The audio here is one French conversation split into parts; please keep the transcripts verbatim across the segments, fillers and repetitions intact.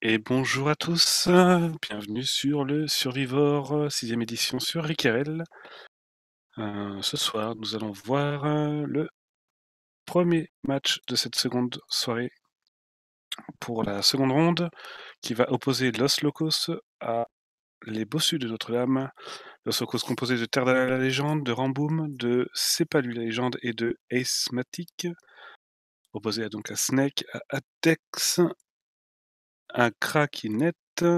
Et bonjour à tous, bienvenue sur le Survivor, sixième édition sur Riquerel. Euh, ce soir, nous allons voir euh, le premier match de cette seconde soirée pour la seconde ronde qui va opposer Los Locos à les Bossus de Notre-Dame. Los Locos composé de Terre de la Légende, de Ramboum, de C'est pas lui la légende et de Ace Matic. Opposé à donc à Snake, à Atex, à Krakinet.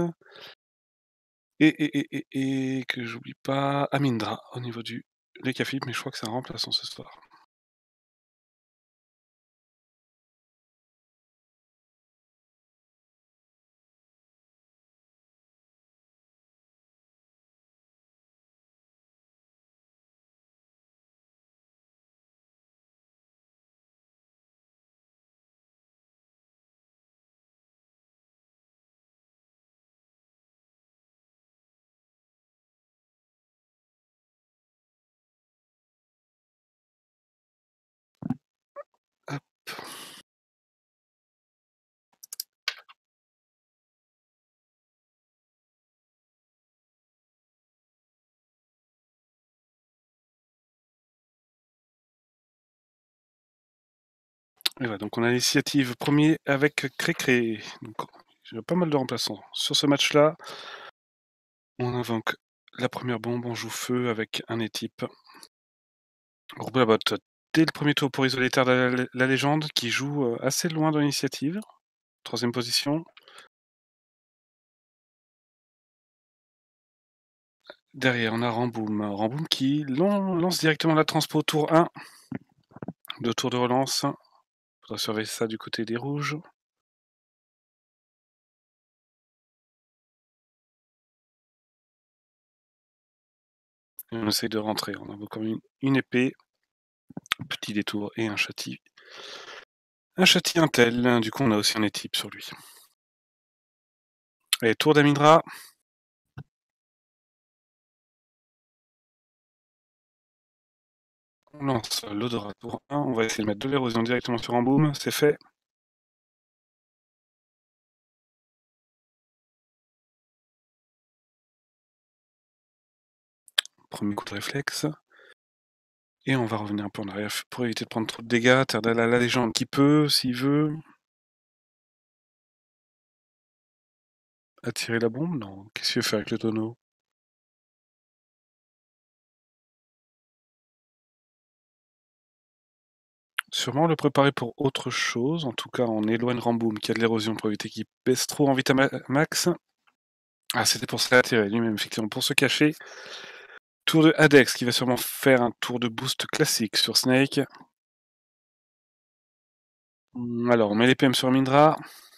Et, et, et, et, et que j'oublie pas Amindra au niveau du Récafip, mais je crois que c'est un remplaçant ce soir. Hop. Et voilà, donc on a l'initiative premier avec Crécré. Donc j'ai pas mal de remplaçants. Sur ce match-là, on invoque la première bombe, on joue feu avec un étype. Groupe la botte dès le premier tour pour isoler Terre de la, la légende qui joue assez loin dans l'initiative. Troisième position. Derrière, on a Ramboum. Ramboum qui lance directement la transpo tour un. Deux tours de relance. Il faudra surveiller ça du côté des rouges. Et on essaye de rentrer. On invoque comme une, une épée. Petit détour et un châti. Un châti intel. Du coup, on a aussi un étype sur lui. Allez, tour d'Amindra. On lance l'odorat pour un. On va essayer de mettre de l'érosion directement sur un boom. C'est fait. Premier coup de réflexe. Et on va revenir un peu en arrière pour éviter de prendre trop de dégâts. Terre de la légende qui peut, s'il veut. Attirer la bombe? Non. Qu'est-ce qu'il veut faire avec le tonneau? Sûrement le préparer pour autre chose. En tout cas, on éloigne Ramboum qui a de l'érosion pour éviter qu'il baisse trop en Vitamax. Ah, c'était pour s'attirer lui-même, effectivement, pour se cacher. Tour de Adex qui va sûrement faire un tour de boost classique sur Snake. Alors, on met les P M sur Mindra.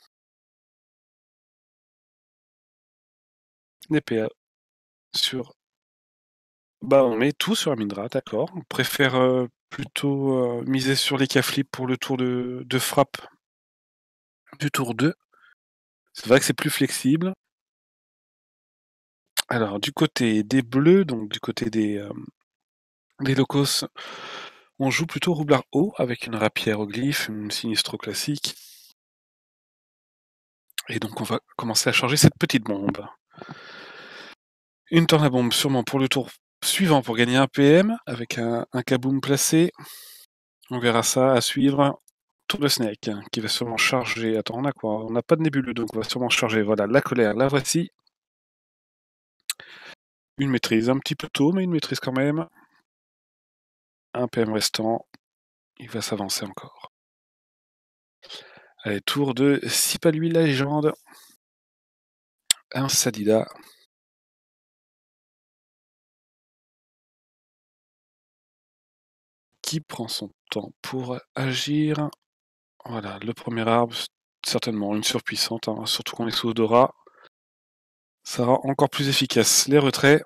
Les P A sur... Bah, on met tout sur Amindra, d'accord. On préfère euh, plutôt euh, miser sur les K-flip pour le tour de, de frappe du tour deux. C'est vrai que c'est plus flexible. Alors, du côté des bleus, donc du côté des, euh, des locos, on joue plutôt roublard haut avec une rapière au glyphe, une sinistro classique. Et donc, on va commencer à charger cette petite bombe. Une tornabombe sûrement pour le tour suivant pour gagner un P M avec un, un kaboom placé. On verra ça à suivre. Tour de Snake qui va sûrement charger. Attends, on a quoi? On n'a pas de nébuleux donc on va sûrement charger. Voilà, la colère, la voici. Une maîtrise un petit peu tôt, mais une maîtrise quand même. Un P M restant. Il va s'avancer encore. Allez, tour de Si pas lui la légende. Un Sadida. Qui prend son temps pour agir. Voilà, le premier arbre, certainement une surpuissante, hein, surtout qu'on est sous odorat. Ça rend encore plus efficace. Les retraits.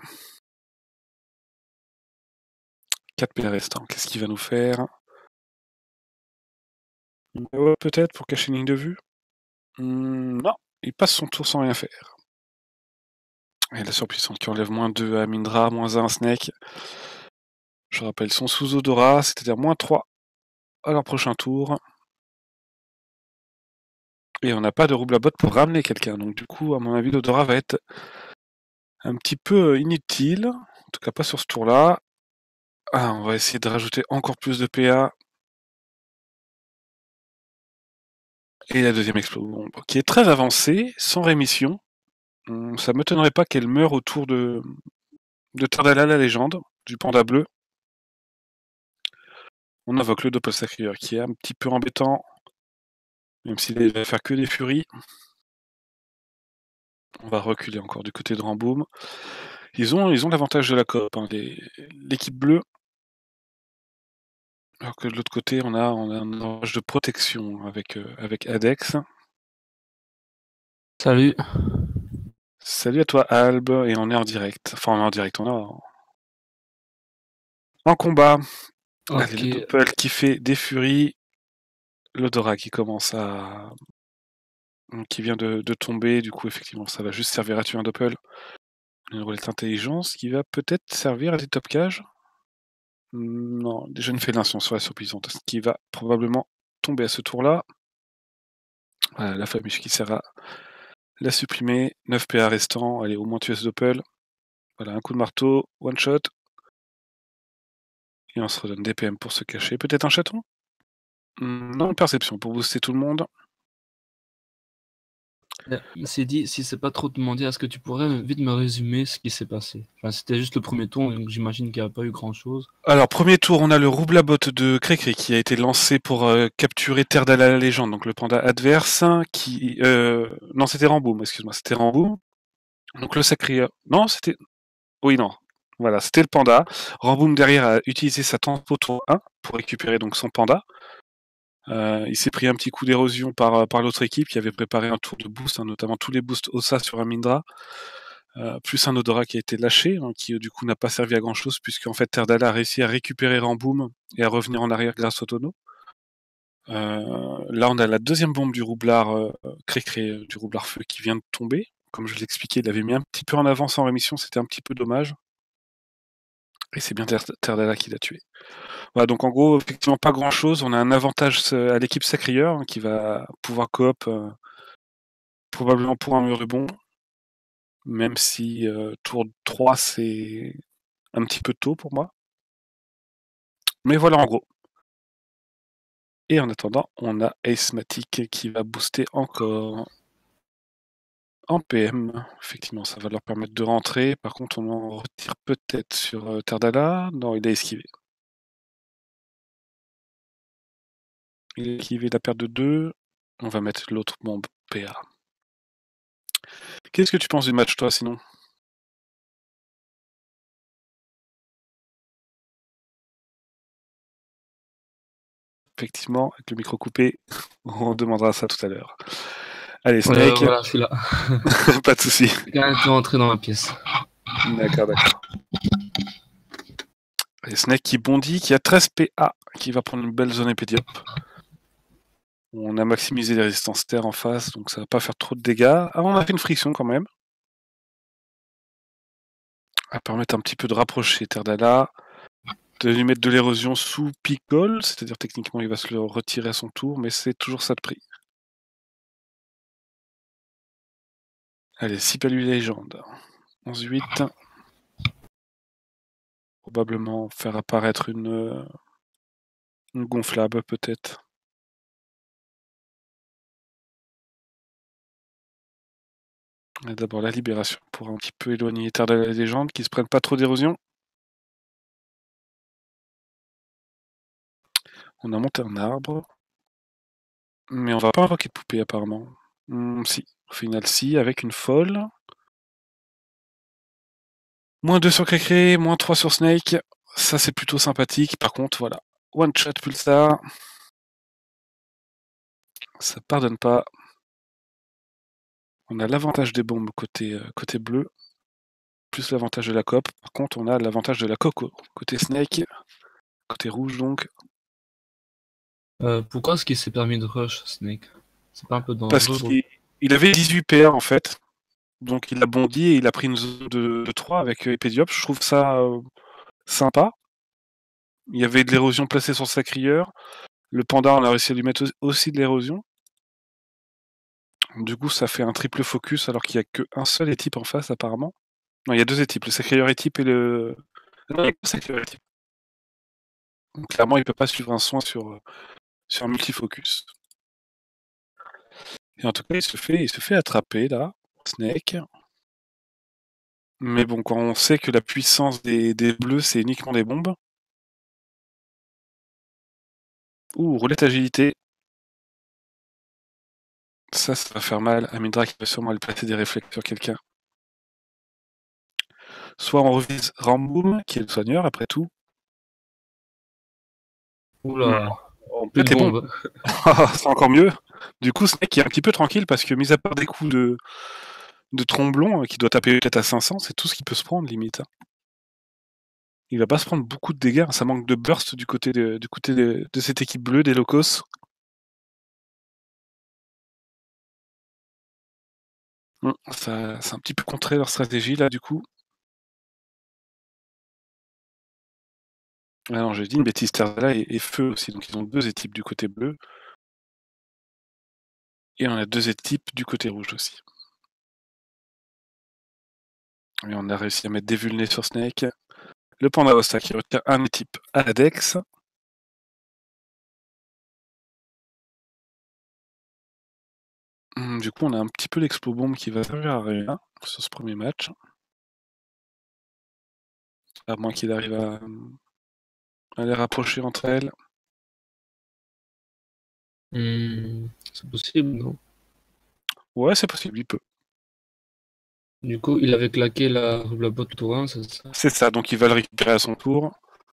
quatre P restants. Qu'est-ce qu'il va nous faire? Ouais, peut-être pour cacher une ligne de vue. Mmh, non, il passe son tour sans rien faire. Et la surpuissante qui enlève moins deux à Mindra, moins un à Snake. Je rappelle son sous-odorat, c'est-à-dire moins trois à leur prochain tour. Et on n'a pas de rouble à botte pour ramener quelqu'un. Donc du coup, à mon avis, l'odorat va être un petit peu inutile. En tout cas, pas sur ce tour-là. Ah, on va essayer de rajouter encore plus de P A. Et la deuxième explosion, qui est très avancée, sans rémission. Hum, Ça m'étonnerait pas qu'elle meure autour de, de Tardala la légende, du panda bleu. On invoque le Doppelsacrieur, qui est un petit peu embêtant, même s'il va faire que des furies. On va reculer encore du côté de Ramboum. Ils ont ils ont l'avantage de la coop, hein, l'équipe bleue. Alors que de l'autre côté, on a, on a un orage de protection avec, euh, avec Adex. Salut. Salut à toi, Alb, et on est en direct. Enfin, on est en direct, on est en, en combat. Allez, Ok. le Doppel qui fait des furies. L'Odora qui commence à. Qui vient de, de tomber, du coup, effectivement, ça va juste servir à tuer un Doppel. Une roulette intelligence qui va peut-être servir à des top cages. Non, déjà une félation sur la surpuissante, ce qui va probablement tomber à ce tour-là. Voilà, la fameuse qui sert à la supprimer. neuf P A restant, allez, au moins tuer ce Doppel. Voilà, un coup de marteau, one shot. Et on se redonne des P M pour se cacher. Peut-être un chaton? Non, perception pour booster tout le monde. C'est dit, si c'est pas trop demandé, est-ce que tu pourrais vite me résumer ce qui s'est passé? Enfin, c'était juste le premier tour, donc j'imagine qu'il n'y a pas eu grand-chose. Alors, premier tour, on a le Roublabot de Cricri qui a été lancé pour euh, capturer Terdala la légende, donc le panda adverse, qui... Euh, non, c'était Ramboum, excuse-moi, c'était Ramboum. Donc le sacré... Non, c'était... Oui, non. Voilà, c'était le panda. Ramboum, derrière, a utilisé sa tempo tour un pour récupérer donc son panda. Euh, il s'est pris un petit coup d'érosion par, par l'autre équipe qui avait préparé un tour de boost, hein, notamment tous les boosts Ossa sur Amindra. Euh, plus un Odora qui a été lâché, hein, qui du coup n'a pas servi à grand chose, puisqu'en fait Terdala a réussi à récupérer Ramboum et à revenir en arrière grâce au tonneau. Euh, là, on a la deuxième bombe du roublard euh, Cré-Cré, du roublard feu qui vient de tomber. Comme je l'expliquais, il avait mis un petit peu en avance en rémission, c'était un petit peu dommage. Et c'est bien Terdala qui l'a tué. Voilà, donc en gros, effectivement, pas grand chose. On a un avantage à l'équipe Sacrieur hein, qui va pouvoir coop euh, probablement pour un mur de bon. Même si euh, tour trois, c'est un petit peu tôt pour moi. Mais voilà en gros. Et en attendant, on a Acematic qui va booster encore en P M. Effectivement, ça va leur permettre de rentrer. Par contre, on en retire peut-être sur euh, Terdala. Non, il a esquivé. Il a esquivé la perte de deux. On va mettre l'autre bombe P A. Qu'est-ce que tu penses du match, toi, sinon? Effectivement, avec le micro coupé, on demandera ça tout à l'heure. Allez, Euh, Snake. voilà, je suis là. Pas de soucis. Quelqu'un est rentré dans la pièce. D'accord, d'accord. Allez, Snake qui bondit, qui a treize P A, qui va prendre une belle zone épédiop. On a maximisé les résistances terre en face, donc ça va pas faire trop de dégâts. Ah, on a fait une friction quand même. À permettre un petit peu de rapprocher Terdala, de lui mettre de l'érosion sous Picole, c'est-à-dire techniquement il va se le retirer à son tour, mais c'est toujours ça de prix. Allez, six palus légende. onze huit. Probablement faire apparaître une, une gonflable peut-être. D'abord la libération pour un petit peu éloigner Terdala la légende, qui se prennent pas trop d'érosion. On a monté un arbre. Mais on va pas invoquer de poupée apparemment. Hmm, si, au final si, avec une folle. Moins deux sur Cré-Cré, moins trois sur Snake. Ça c'est plutôt sympathique. Par contre, voilà. One shot Pulsar. Ça pardonne pas. On a l'avantage des bombes côté, euh, côté bleu. Plus l'avantage de la coop. Par contre, on a l'avantage de la coco. Côté Snake. Côté rouge donc. Euh, pourquoi est-ce qu'il s'est permis de rush, Snake? C'est pas un peu Parce dangereux pour... qu'il il avait dix-huit P R en fait. Donc il a bondi et il a pris une zone de, de trois avec euh, Epédiop. Je trouve ça euh, sympa. Il y avait de l'érosion placée sur le sacrieur. Le panda, on a réussi à lui mettre aussi de l'érosion. Du coup, ça fait un triple focus alors qu'il n'y a qu'un seul étype en face, apparemment. Non, il y a deux étypes, le Sacreur étype et le. Non, il y a que le Sacreur étype. Donc, clairement, il peut pas suivre un soin sur, sur un multifocus. Et en tout cas, il se fait, il se fait attraper là, Snake. Mais bon, quand on sait que la puissance des, des bleus, c'est uniquement des bombes. Ouh, roulette agilité. Ça, ça va faire mal. Amindra qui va sûrement aller placer des réflexes sur quelqu'un. Soit on revise Ramboom, qui est le soigneur, après tout. Oula, On plus peut de tes bombes. bombes. C'est encore mieux. Du coup, Snake est un petit peu tranquille parce que, mis à part des coups de, de tromblon, qui doit taper peut-être à cinq cents, c'est tout ce qu'il peut se prendre, limite. Il va pas se prendre beaucoup de dégâts. Ça manque de burst du côté de, du côté de, de cette équipe bleue des Locos. Hum, ça, c'est un petit peu contré leur stratégie là, du coup. Ah non, j'ai dit une bêtise, Terzala et, et Feu aussi. Donc ils ont deux équipes du côté bleu. Et on a deux équipes du côté rouge aussi. Et on a réussi à mettre des vulnés sur Snake. Le Panda Osta qui retient un équipe à la Dex. Du coup, on a un petit peu l'explo-bombe qui va servir à rien sur ce premier match. À moins qu'il arrive à, à les rapprocher entre elles. Mmh, c'est possible, non? Ouais, c'est possible, il peut. Du coup, il avait claqué la, la botte tour un, c'est ça? C'est ça, donc il va le récupérer à son tour.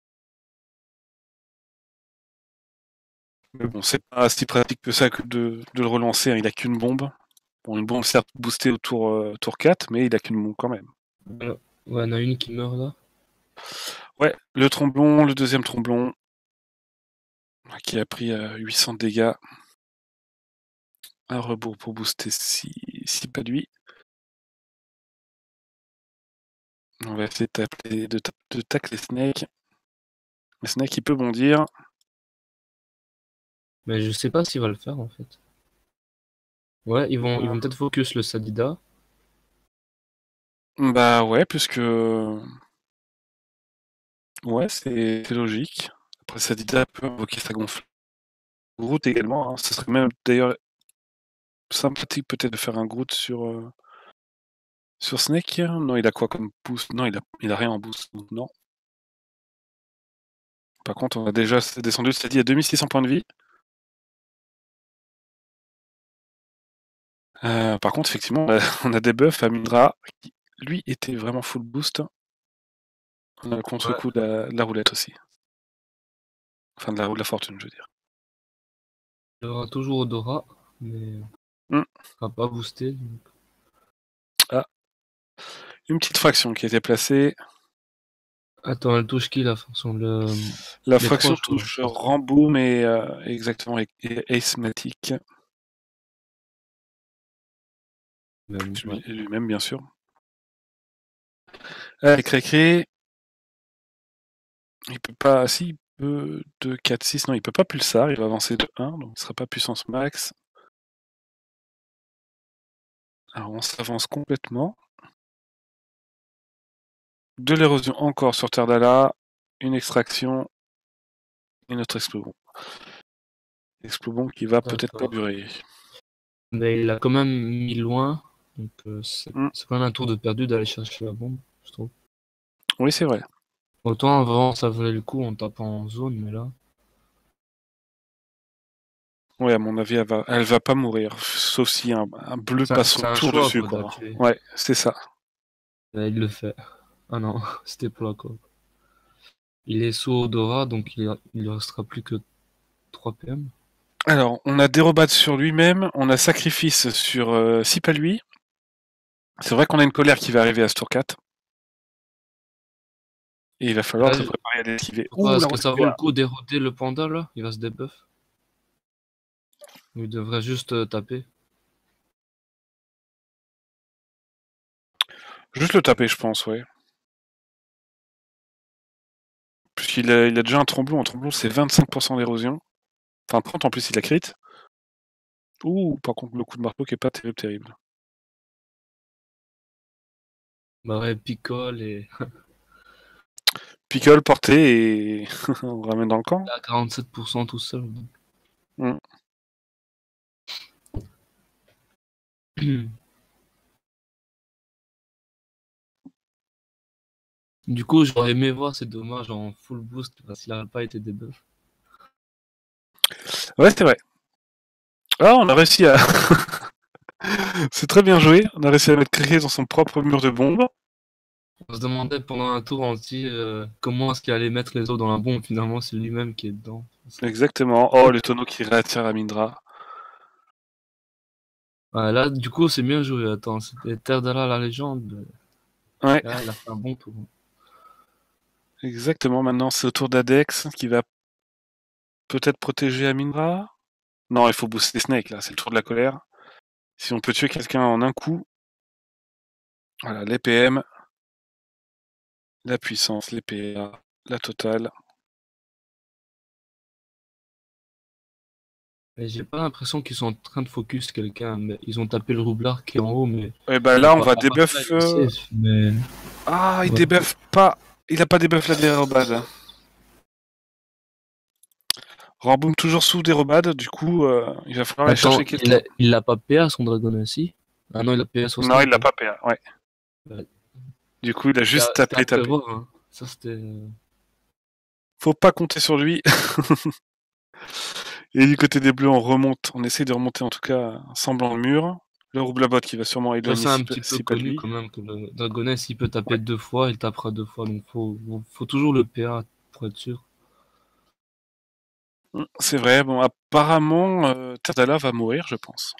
Mais bon, c'est pas si pratique que ça que de, de le relancer, hein. Il a qu'une bombe. Bon, une bombe certes boostée au tour, euh, tour quatre, mais il a qu'une bombe quand même. Voilà. Ouais, il y en a une qui meurt là. Ouais, le tromblon, le deuxième tromblon, qui a pris euh, huit cents de dégâts. Un rebours pour booster si, si pas lui. On va essayer de, taper, de, de tacler Snake. Mais Snake, il peut bondir. Mais je sais pas s'il va le faire en fait. Ouais, ils vont, ils vont peut-être focus le Sadida. Bah ouais, puisque... Ouais, c'est logique. Après, Sadida peut invoquer sa gonfle. Groot également, hein. Ce serait même d'ailleurs sympathique peut-être de faire un Groot sur, euh, sur Snake. Non, il a quoi comme boost? Non, il a, il a rien en boost, donc non. Par contre, on a déjà descendu, c'est dit, à deux mille six cents points de vie. Euh, par contre, effectivement, on a des buffs à Mindra qui, lui, était vraiment full boost. On a le contre-coup de, la, de la roulette aussi. Enfin, de la roue de la fortune, je veux dire. Il y aura toujours Odora, mais Mm. il sera pas boosté. Donc. Ah. Une petite fraction qui a été placée. Attends, elle touche qui la fonction le... La Les fraction trois, touche Ramboom et euh, exactement et, et Acematic. Même, ouais. Lui-même, bien sûr. Allez, Crécré. Il peut pas. Si, il peut deux, quatre, six. Non, il peut pas pulsar. Il va avancer de un, donc il sera pas puissance max. Alors, on s'avance complètement. De l'érosion encore sur Terdala. Une extraction. Et notre explobon. Explobon qui va peut-être pas durer. Mais il l'a quand même mis loin. Donc euh, c'est Mm. quand même un tour de perdu d'aller chercher la bombe, je trouve. Oui, c'est vrai. Autant avant ça valait le coup en tapant en zone, mais là. Oui, à mon avis, elle va, elle va pas mourir. Sauf si un, un bleu C'est passe un autour choix dessus, quoi, quoi. d'appuyer. Ouais, c'est ça. Là, il le fait. Ah non, c'était pour la coop. Il est sous Odora, donc il, il lui restera plus que trois P M. Alors, on a dérobat sur lui-même, on a sacrifice sur euh, Sipa lui. C'est vrai qu'on a une colère qui va arriver à ce tour quatre. Et il va falloir Là, se préparer à l'esquiver. Ouh, est-ce la que ça vaut le coup d'éroder le panda là? Il va se débuff. Il devrait juste euh, taper. Juste le taper, je pense, ouais. Puisqu'il a, il a déjà un tromblon. Un tromblon, c'est vingt-cinq pour cent d'érosion. Enfin, trente en plus, il a crit. Ouh, par contre, le coup de marteau qui est pas terrible, terrible. Bah ouais, picole et Pickle porté et on ramène dans le camp. à quarante-sept pour cent tout seul. Mm. Du coup, j'aurais aimé voir, c'est dommage, en full boost parce qu'il n'a pas été débuff. Ouais, c'est vrai. Ah, on a réussi à... c'est très bien joué. On a réussi à mettre Cricket dans son propre mur de bombe. On se demandait pendant un tour entier euh, comment est-ce qu'il allait mettre les autres dans la bombe. Finalement, c'est lui-même qui est dedans. Exactement. Oh, le tonneau qui réattire la Mindra. Ouais, là, du coup, c'est bien joué. Attends, c'était Terdala la légende. Ouais, Là, il a fait un bon tour. exactement. Maintenant, c'est au tour d'Adex qui va peut-être protéger Amindra. Non, il faut booster Snake, là. C'est le tour de la colère. Si on peut tuer quelqu'un en un coup. Voilà, les P M. La puissance, les P A, la totale. Et j'ai pas l'impression qu'ils sont en train de focus quelqu'un. Mais ils ont tapé le roublard qui est en haut, mais Et bah à là, on part, va à part ça, debuff. il est Euh... safe. Mais Ah, il ouais. débuff pas. Il a pas débuff la dérobade. Ramboum toujours sous dérobade, du coup, euh, il va falloir aller Attends, chercher il quelqu'un. a, il l'a pas P A son Dragon aussi? Ah non, il a P A sur Non, il Snake. l'a Hein. pas P A, ouais. Ouais. Du coup, il a C'était à, juste c'était à tapé, tapé. prévoir. Hein. Ça, c'était. euh, Faut pas compter sur lui. Et du côté des bleus, on remonte, on essaie de remonter en tout cas un semblant de mur. Le roublabot qui va sûrement Ça, éloigner c'est un si, petit peu si pas de connu lui. quand même que le Dragoness, il peut taper Ouais. deux fois, il tapera deux fois. Donc, faut, faut toujours le P A pour être sûr. C'est vrai, bon, apparemment, euh, Tadala va mourir, je pense.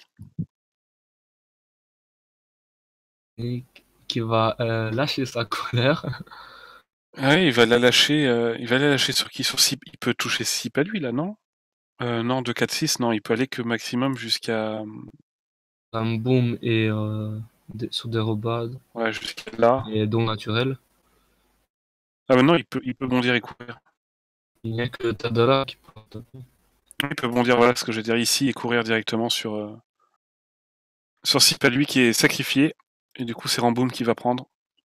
Et qui va euh, lâcher sa colère. Ouais, il va la lâcher, euh, il va la lâcher sur qui? Sur six. Il peut toucher six pas lui, là, non? euh, Non, deux, quatre, six, non, il peut aller que maximum jusqu'à... Un boom et euh, des- sur des robades Ouais, jusqu'à là. et dons naturels. Ah bah non, il peut, il peut bondir et courir. Il n'y a que Tadala qui peut taper. Il peut bondir, voilà ce que je veux dire ici, et courir directement sur, euh, sur six pas lui qui est sacrifié. Et du coup, c'est Ramboum qui va prendre.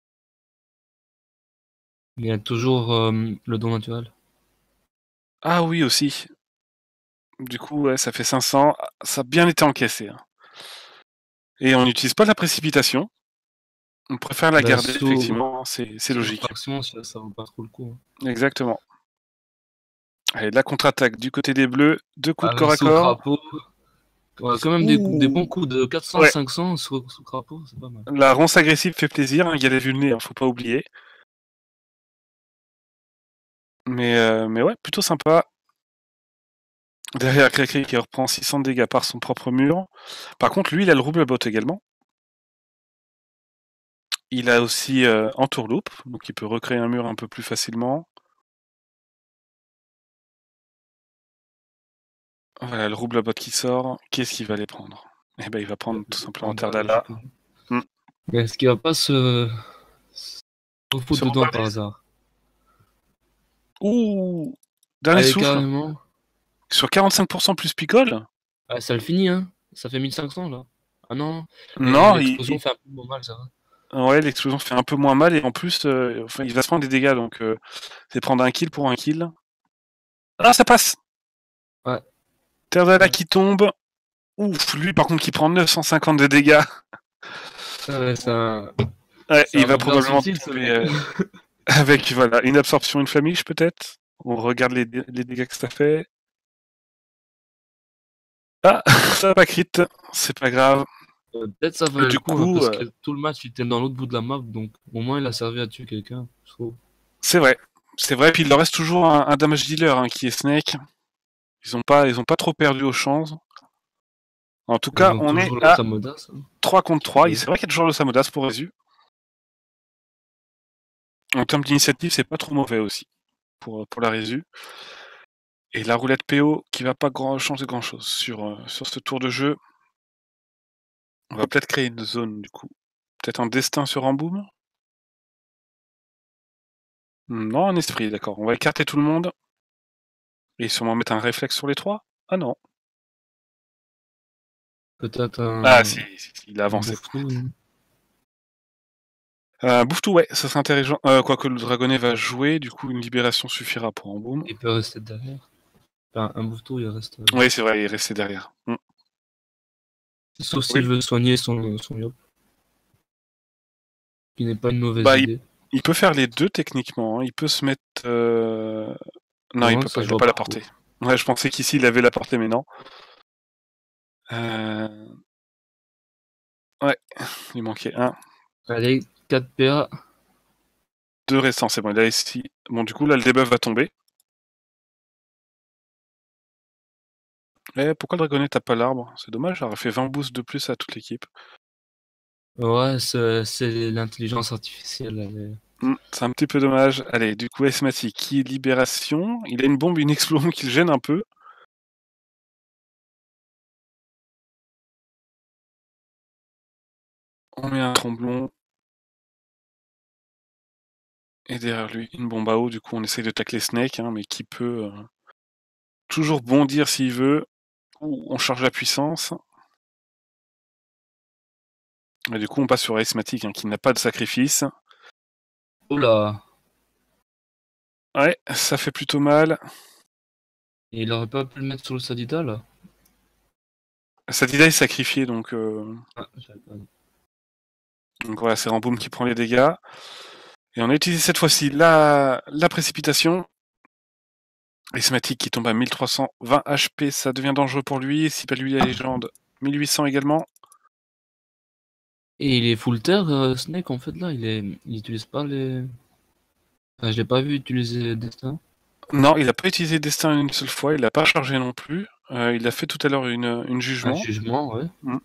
Il y a toujours euh, le don naturel. Ah oui, aussi. Du coup, ouais, ça fait cinq cents. Ça a bien été encaissé. Hein. Et on n'utilise pas la précipitation. On préfère la Bah, garder, sous, effectivement, c'est c'est sous logique. fraction, ça, ça vaut pas trop le coup. Hein. Exactement. Allez, la contre-attaque du côté des bleus. Deux coups de corps Avec à sous corps. crapaud. Ouais, quand même des, des bons Ouh. coups de Ouais, quatre cents cinq cents sous, sous crapaud, c'est pas mal. la ronce agressive fait plaisir. Hein. Il y a les vues le nez, hein, faut pas oublier. Mais, euh, mais ouais, plutôt sympa. Derrière Cracré qui reprend six cents de dégâts par son propre mur. Par contre, lui, il a le rouble-bot également. Il a aussi euh, entourloupe, donc il peut recréer un mur un peu plus facilement. Voilà, le rouble-bot qui sort. Qu'est-ce qu'il va aller prendre? Eh ben, il va prendre tout simplement Terdala, Terdala. logiquement. Hmm. Mais est-ce qu'il va pas se, se foutre Sur dedans Montpellier. par hasard? Ouh! Dernier Allez, souffle. carrément. Sur quarante-cinq pour cent plus picole? Ah, ça le finit, hein. Ça fait mille cinq cents, là. Ah non, mais Non, il, l'explosion il- fait un peu moins mal, ça va. ouais, l'explosion fait un peu moins mal et en plus, euh, enfin, il va se prendre des dégâts, donc euh, c'est prendre un kill pour un kill. Ah, ça passe! Ouais. Terdala Ouais, qui tombe. Ouf, lui par contre qui prend neuf cent cinquante de dégâts. ouais, c'est un, Ouais, c'est il un va roublard probablement subtil, ce tomber mec. euh, avec voilà, une absorption, une flamiche peut-être. On regarde les, dé- les dégâts que ça fait. Ah, ça va pas crit, c'est pas grave. Euh, Peut-être ça valait le Du coup, hein, coup, parce euh, que tout le match, il était dans l'autre bout de la map, donc au moins il a servi à tuer quelqu'un, je trouve. c'est vrai. C'est vrai, puis il leur reste toujours un, un damage dealer hein, qui est Snake. Ils ont pas, ils ont pas trop perdu au champ. En tout Ils cas, ont on est toujours le à Samodas. Hein. trois contre trois. Oui. C'est vrai qu'il y a toujours le Samodas pour Résu. En termes d'initiative, c'est pas trop mauvais aussi pour, pour la Résu. Et la roulette P O qui va pas grand, changer grand chose sur, euh, sur ce tour de jeu. On va peut-être créer une zone du coup. Peut-être un destin sur Ramboum. Non, un esprit, d'accord. On va écarter tout le monde. Et sûrement mettre un réflexe sur les trois. Ah non. Peut-être Ah un, si, si, si, il a un avancé. Bouffe-Tout, non? Euh, Bouffe-Tout, ouais, ça serait intéressant. Euh, quoique le dragonnet va jouer, du coup une libération suffira pour Emboum. Il peut rester derrière. Enfin, un Bouffe-Tout, il reste. euh, Oui, c'est vrai, il est resté derrière. Mm. Sauf Oui, s'il veut soigner son, son Yop, qui n'est pas une mauvaise bah, il, idée. il peut faire les deux techniquement, hein. Il peut se mettre. euh, Non, il Non, peut ça pas, je il a vois pas la pas portée. trop. Ouais, je pensais qu'ici il avait la portée, mais non. Euh, Ouais, il manquait un. Allez, quatre P A. Deux restants, c'est bon. Là, ici. Bon, du coup, là, le debuff va tomber. Eh, pourquoi le dragonnet tape pas l'arbre? C'est dommage, j'aurais fait vingt boosts de plus à toute l'équipe. Ouais, c'est c'est l'intelligence artificielle. elle est- Hmm, c'est un petit peu dommage. Allez, du coup, Asthmatique, qui est libération. Il a une bombe, une explosion qui le gêne un peu. On met un tromblon. Et derrière lui, une bombe à eau. Du coup, on essaye de tacler Snake, hein, mais qui peut euh, toujours bondir s'il veut. Ouh, on charge la puissance. Et du coup, on passe sur Asthmatique, hein, qui n'a pas de sacrifice. Oula! Ouais, ça fait plutôt mal. Et il aurait pas pu le mettre sur le Sadida là? Sadida est sacrifié, donc, euh, Ah, j'avais pas vu. donc voilà, c'est Ramboum qui prend les dégâts. Et on a utilisé cette fois-ci la, la précipitation. Asthmatique qui tombe à mille trois cent vingt H P, ça devient dangereux pour lui. Si pas lui la légende, mille huit cents également. Et il est full terre, euh, Snake en fait là, il est, il utilise pas les. Enfin, je l'ai pas vu utiliser Destin. Non, il n'a pas utilisé Destin une seule fois, il l'a pas chargé non plus. Euh, il a fait tout à l'heure une, une Un jugement. jugement, ouais. Mm.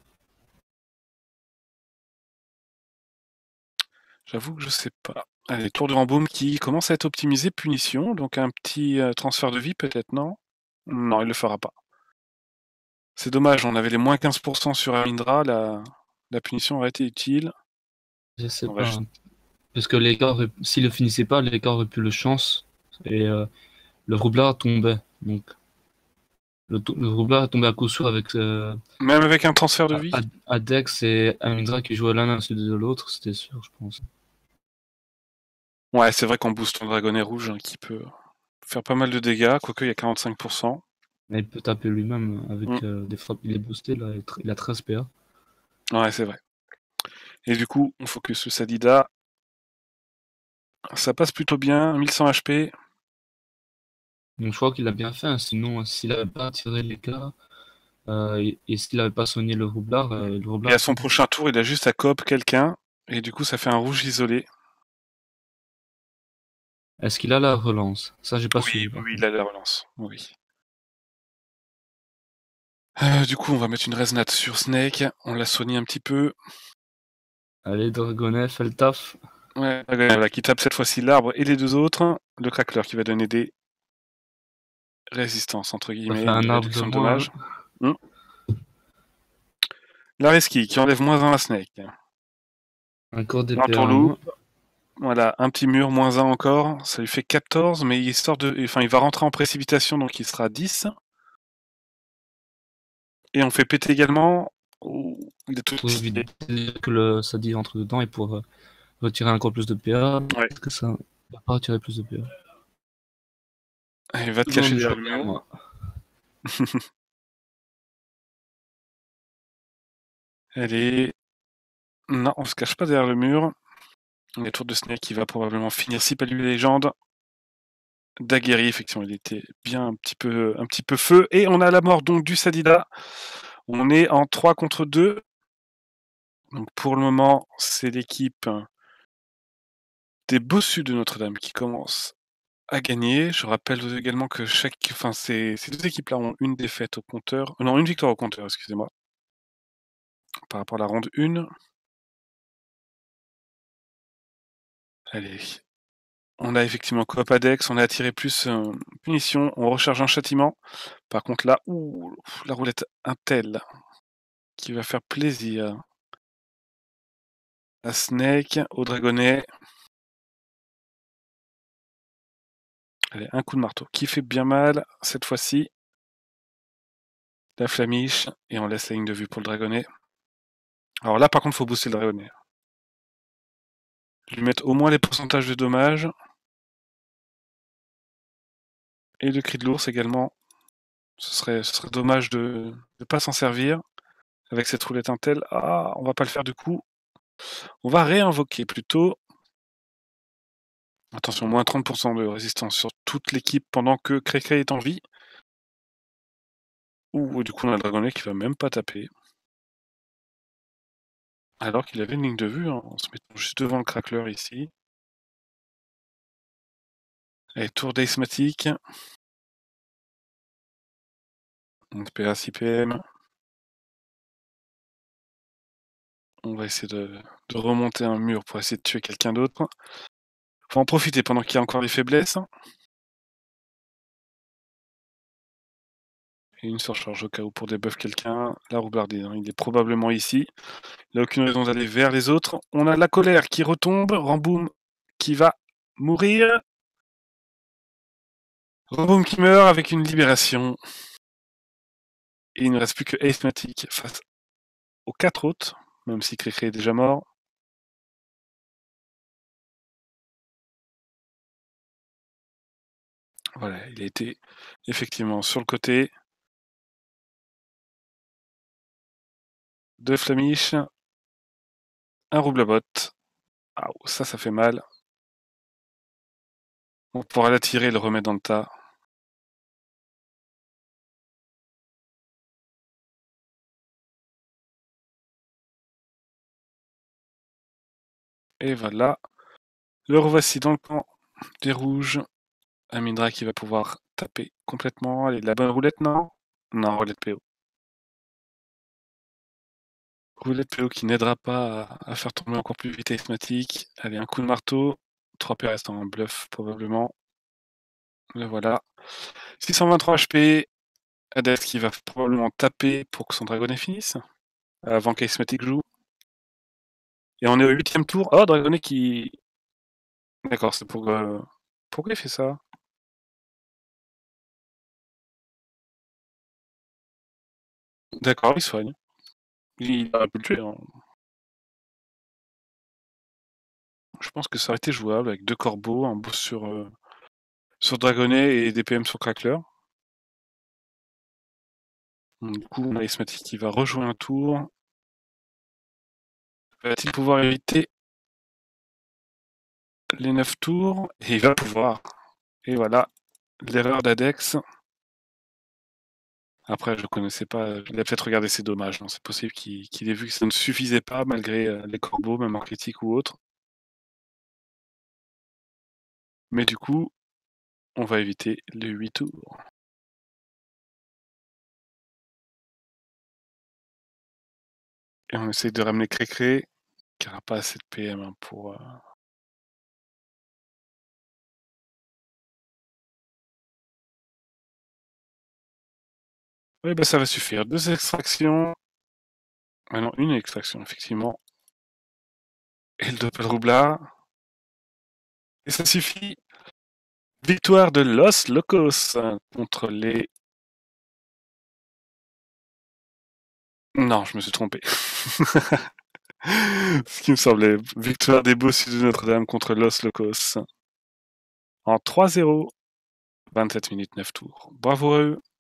J'avoue que je sais pas. Allez, tour du Ramboum qui commence à être optimisé, punition. Donc un petit euh, transfert de vie peut-être, non? Non, il le fera pas. C'est dommage, on avait les moins quinze pour cent sur Amindra, la, la punition aurait été utile. Je sais On va pas, juste... hein. Parce que les gars, auraient- s'il le finissait pas, les gars auraient plus le chance. Et euh, le roublard tombait. Donc le, to- le roublard tombait à coup sûr avec euh, Même avec un transfert de A- vie? A- Adex et Amindra qui jouaient l'un à la suite de l'autre, c'était sûr, je pense. Ouais, c'est vrai qu'on booste ton dragonnet rouge hein, qui peut faire pas mal de dégâts, quoique il y a quarante-cinq pour cent. Mais il peut taper lui-même Mm. avec euh, des frappes. Il est boosté là, il tr- il a treize P A. Ouais, c'est vrai. Et du coup, on focus sur Sadida. Ça passe plutôt bien, mille cent H P. Donc je crois qu'il a bien fait, hein. Sinon, s'il avait pas tiré les gars euh, et, et s'il avait pas soigné le roublard, euh, le Et à roublard son tombait. prochain tour, il a juste à coop quelqu'un. Et du coup, ça fait un rouge isolé. Est-ce qu'il a la relance? Ça, j'ai pas Oui, suivi oui, par oui, il contre. a la relance. Oui. Euh, du coup, on va mettre une Resnat sur Snake. On l'a soigné un petit peu. Allez, Dragonet, fais le taf. Ouais, voilà, qui tape cette fois-ci l'arbre et les deux autres. Le crackler qui va donner des résistances, entre Ça guillemets, fait hein, un des arbre de réductions de moins, dommages. Hmm. La Reski qui enlève moins un à Snake. hein. Encore des P A en L'entourloupe, moins. voilà, un petit mur, moins un encore. Ça lui fait quatorze, mais il sort de. Enfin, il va rentrer en précipitation, donc il sera à dix. Et on fait péter également. Oh, il est tout Pour stylé. éviter que le Sadi entre dedans et pour euh, retirer encore plus de P A. Ouais. Est-ce que ça va pas retirer plus de P A? Il va te cacher Seconde, je derrière le reviens, mur. moi. Allez. Non, on se cache pas derrière le mur. La tour de Snake qui va probablement finir si pas lui légende. Daguerre, effectivement, il était bien un petit peu, un petit peu feu. Et on a la mort donc du Sadida. On est en trois contre deux. Donc pour le moment, c'est l'équipe des bossus de Notre-Dame qui commence à gagner. Je rappelle également que chaque, enfin, ces, ces deux équipes-là ont une défaite au compteur. Non, une victoire au compteur, excusez-moi. Par rapport à la ronde un. Allez. On a effectivement coop Adex, on a attiré plus euh, punition, on recharge un châtiment. Par contre là, ouh, la roulette Intel qui va faire plaisir à Snake, au dragonnet. Allez, un coup de marteau qui fait bien mal cette fois-ci. la flamiche, et on laisse la ligne de vue pour le dragonnet. Alors là, par contre, il faut booster le dragonnet. Lui mettre au moins les pourcentages de dommages. Et le cri de l'ours également. Ce serait, ce serait dommage de ne pas s'en servir. Avec cette roulette intel. Ah, on va pas le faire du coup. On va réinvoquer plutôt. Attention, moins trente pour cent de résistance sur toute l'équipe pendant que Crécré est en vie. Ouh, du coup, on a le dragonnet qui va même pas taper. Alors qu'il avait une ligne de vue, hein, en se mettant juste devant le crackler ici. Allez, tour d'Ace-Matic. Donc P A six P M. On va essayer de, de remonter un mur pour essayer de tuer quelqu'un d'autre. Faut en profiter pendant qu'il y a encore des faiblesses. Et une surcharge au cas où pour débuff quelqu'un. La roublardise, hein, il est probablement ici. Il n'a aucune raison d'aller vers les autres. On a la colère qui retombe. Ramboum qui va mourir. Ramboum qui meurt avec une libération. Et il ne reste plus que Ace-Matic face aux quatre autres, même si Crécré est déjà mort. Voilà, il a été effectivement sur le côté. Deux flamiches. Un roublabot. Ah, ça, ça fait mal. On pourra l'attirer et le remettre dans le tas. Et voilà. Le revoici dans le camp des rouges. Amindra qui va pouvoir taper complètement. Allez, la bonne roulette, non? Non, roulette P O. Roulette P O qui n'aidera pas à, à faire tomber encore plus vite Ace-Matic. Allez, un coup de marteau. trois P restant en bluff, probablement. Le voilà. six cent vingt-trois H P. Adept qui va probablement taper pour que son dragonnet finisse. Avant qu'Ace-Matic joue. Et on est au huitième tour. Oh, dragonnet qui... D'accord, c'est pour... Euh... Pourquoi il fait ça? D'accord, il soigne. Il aurait pu le tuer. Hein. Je pense que ça aurait été jouable avec deux corbeaux, un boost sur, euh, sur dragonnet et des P M sur crackler. Donc, du coup, on a Ace-Matic qui va rejouer un tour. Va-t-il pouvoir éviter les neuf tours? Et il va pouvoir. Et voilà, l'erreur d'Adex. Après, je ne connaissais pas. Il a peut-être regardé ses dommages. C'est possible qu'il qu'il ait vu que ça ne suffisait pas malgré euh, les corbeaux, même en critique ou autre. Mais du coup, on va éviter les huit tours. Et on essaie de ramener Crécré, qui n'aura pas assez de P M hein, pour. Euh... Oui, bah ça va suffire. Deux extractions. Ah non, une extraction, effectivement. Et le doppel roublard. Et ça suffit. Victoire de Los Locos contre les... Non, je me suis trompé. Ce qui me semblait. Victoire des Bossus de Notre-Dame contre Los Locos. En trois zéro. vingt-sept minutes, neuf tours. Bravo à eux.